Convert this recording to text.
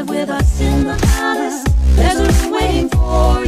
with us in the palace. There's a room waiting for